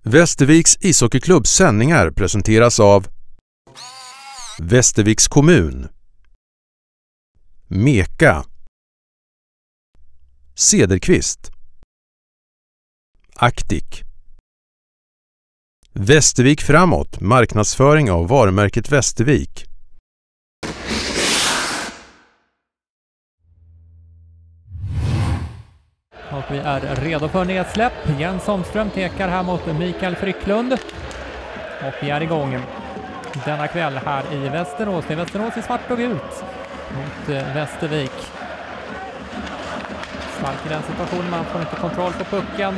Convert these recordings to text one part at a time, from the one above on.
Västerviks ishockeyklubbs sändningar presenteras av Västerviks kommun, Meka, Cederqvist, Actic, Västervik framåt, marknadsföring av varumärket Västervik. Och vi är redo för nedsläpp. Jens Holmström tekar här mot Mikael Frycklund. Och vi är igång denna kväll här i Västerås. Det är Västerås i svart och gult mot Västervik. Stark i den situationen, man får inte kontroll på pucken.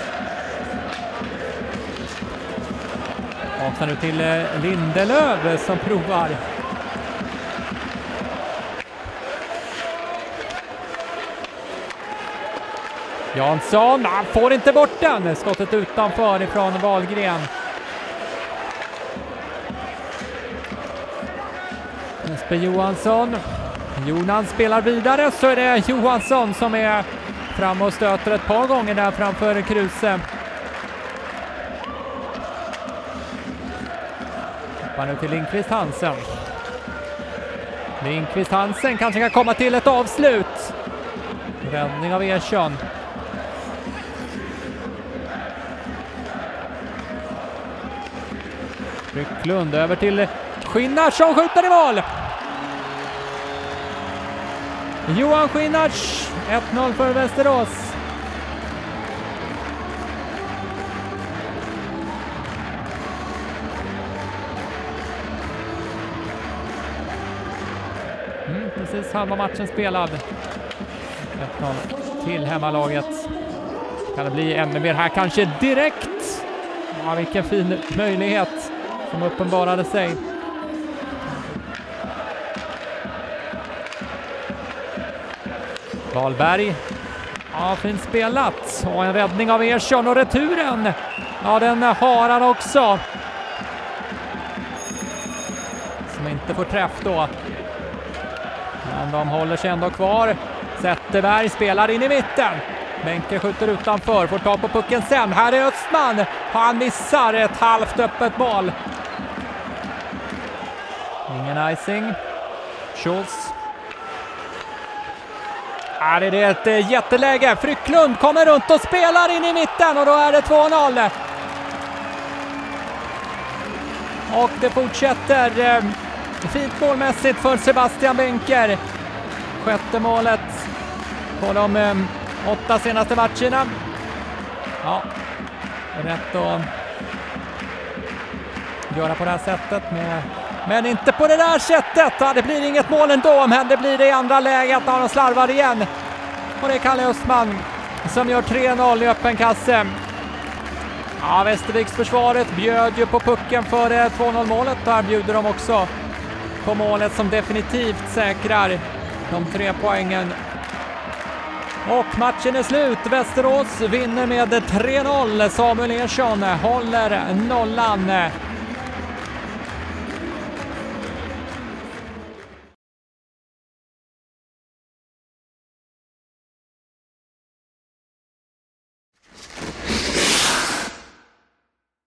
Och sen nu till Lindelöf som provar. Jansson, han får inte bort den. Skottet utanför ifrån Wahlgren. Jesper Johansson. Jonas spelar vidare, så är det Johansson som är fram och stöter ett par gånger där framför Kruse. Hoppar nu till Lindqvist Hansen. Lindqvist Hansen kanske kan komma till ett avslut. Räddning av Ersson. Frycklund över till Skinnarz som skjuter i mål. Johan Skinnarz, 1-0 för Västerås. Precis halva matchen spelad. 1-0 till hemmalaget. Kan det bli ännu mer här kanske direkt? Ja, vilken fin möjlighet som uppenbarade sig. Wahlberg. Ja, fint spelat. Och en räddning av Ersson och returen. Ja, den har han också. Som inte får träff då. Men de håller sig ändå kvar. Zetterberg spelar in i mitten. Benke skjuter utanför, får ta på pucken sen. Här är Östman. Han missar ett halvt öppet mål. Ingen icing. Schultz. Här är det ett jätteläge. Frycklund kommer runt och spelar in i mitten och då är det 2-0. Och det fortsätter fint målmässigt för Sebastian Benker. Sjätte målet på de 8 senaste matcherna. Ja, rätt att göra på det här sättet. Men inte på det där sättet. Ja, det blir inget mål ändå, men det blir det i andra läget. Han slarvar igen. Och det är Kalle Östman som gör 3-0 i öppen kasse. Ja, Västerviks försvaret bjöd ju på pucken för 2-0 målet. Där bjuder de också på målet som definitivt säkrar de 3 poängen. Och matchen är slut. Västerås vinner med 3-0. Samuel Ersson håller nollan.